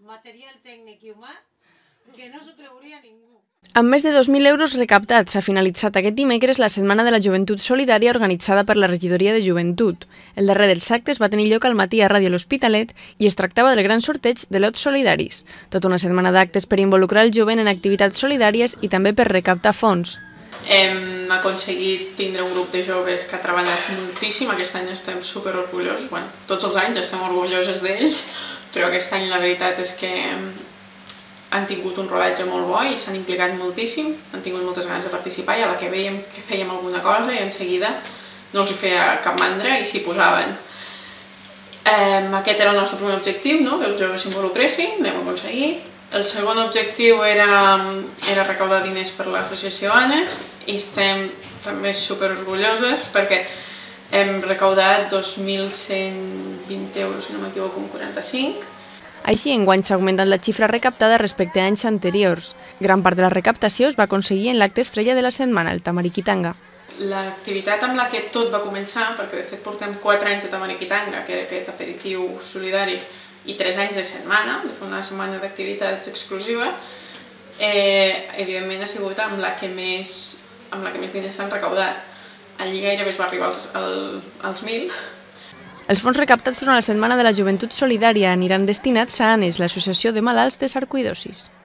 material tècnic i humà que no s'ho creuria ningú. Amb més de 2.000 euros recaptats s'ha finalitzat aquest dimecres la Setmana de la Joventut Solidària organitzada per la Regidoria de Joventut. El darrer dels actes va tenir lloc al matí a Ràdio L'Hospitalet i es tractava del gran sorteig de lots solidaris. Tota una setmana d'actes per involucrar el jovent en activitats solidàries i també per recaptar fons. Hem aconseguit tindre un grup de joves que ha treballat moltíssim. Aquest any estem superorgullosos. Bueno, tots els anys estem orgulloses d'ells, però aquest any la veritat és que han tingut un rodatge molt bo i s'han implicat moltíssim, han tingut moltes ganes de participar i a la que veiem que fèiem alguna cosa i en seguida no els hi feia cap mandra i s'hi posaven. Aquest era el nostre primer objectiu, que els joves s'involucressin, l'hem aconseguit. El segon objectiu era recaudar diners per l'associació ANES i estem també superorgulloses perquè hem recaudat 2.120 euros, si no m'equivoco, amb 45. Així, enguany s'ha augmentat la xifra recaptada respecte a anys anteriors. Gran part de la recaptació es va aconseguir en l'acte estrella de la setmana, el Tamariquitanga. L'activitat amb la que tot va començar, perquè de fet portem 4 anys de Tamariquitanga, que era aquest aperitiu solidari, i 3 anys de setmana, de fer una setmana d'activitats exclusiva, evidentment ha sigut amb la que més diners s'han recaudat. Allí gairebé es va arribar als 1.000. Els fons recaptats durant la Setmana de la Joventut Solidària aniran destinats a ANES, l'Associació de Malalts de Sarcoïdosis.